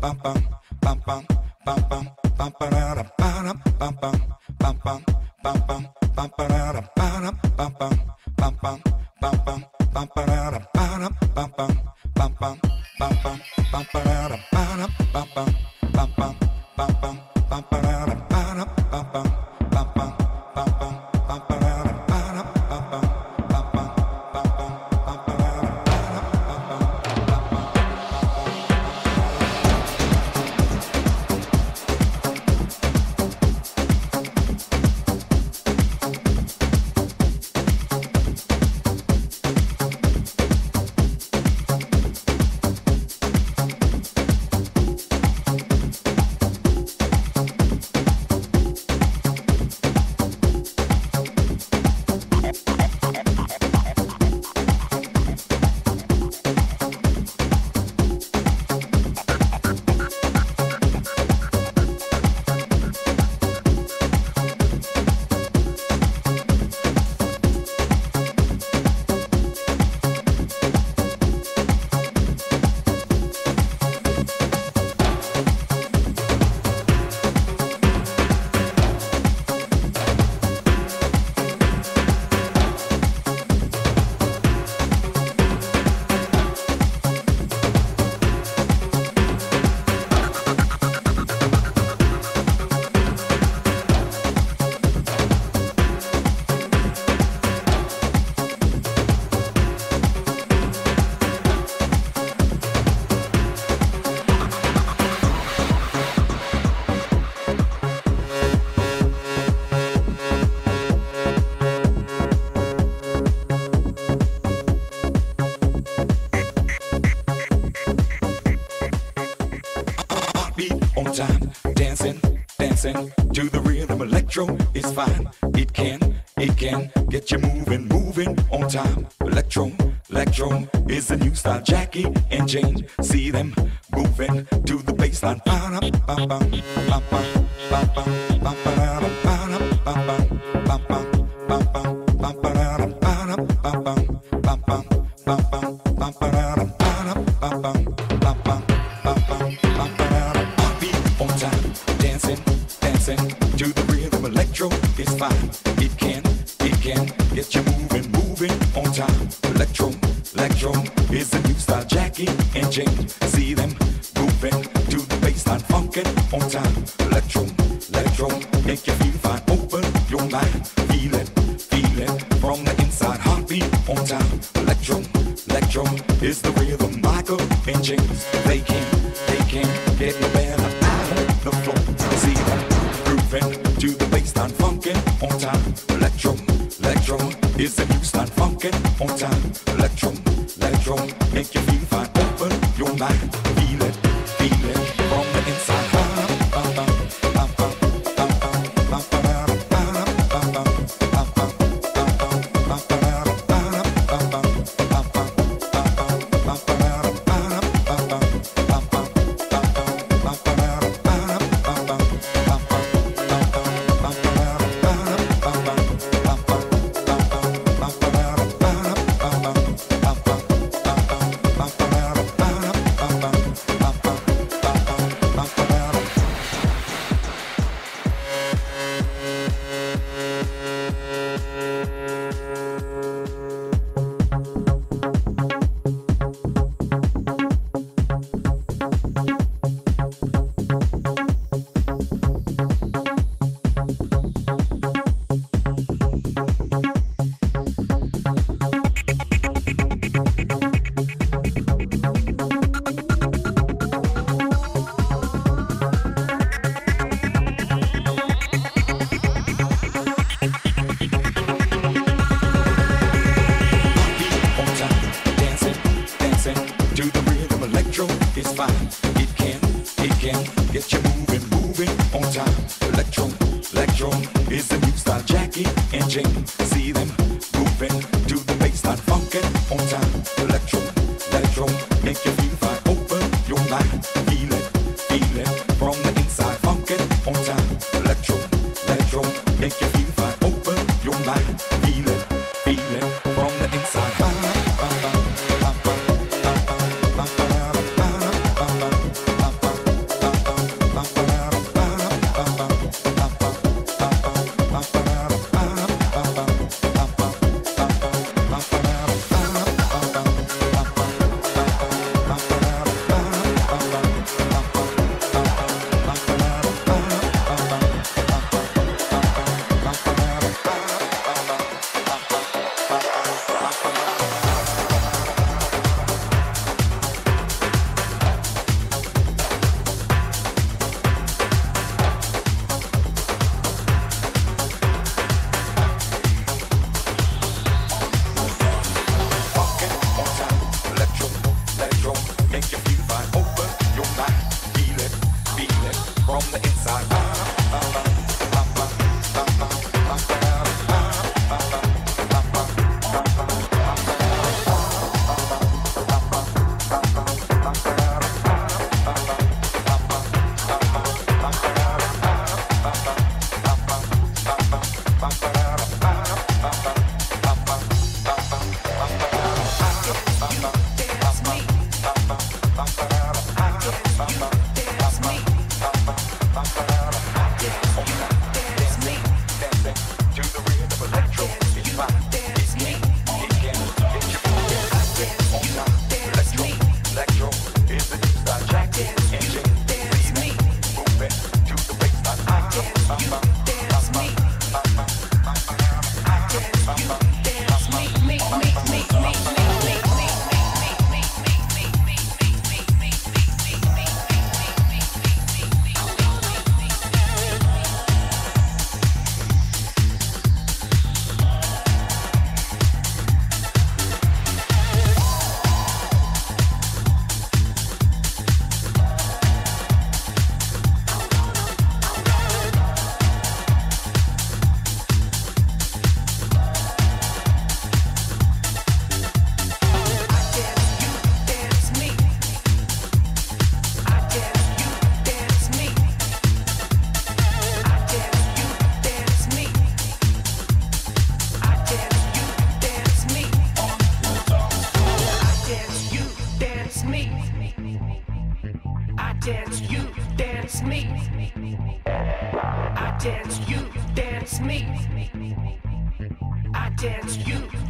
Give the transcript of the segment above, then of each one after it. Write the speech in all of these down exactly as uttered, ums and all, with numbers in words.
To the rhythm, electro is fine. It can, it can get you moving, moving on time. Electro, electro is the new style. Jackie and Jane, see them moving to the baseline. To the rhythm, electro is fine. It can, it can get you moving, moving on time. Electro, electro is the new style. Jackie and Jane, see them moving to the baseline, funkin' on time. Electro, electro, make you feel fine. Open your mind, feel it, feel it from the inside. Heartbeat on time. Electro, electro is the rhythm. Michael and James, they can, they can get no better out of the floor. See them to the baseline, funkin' on time. Electro, electro is the new style, funkin' on time. Electro, electro, make you feel fine. Open your mind, feel it, feel it from the inside.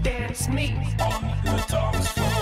dance me on the dance floor.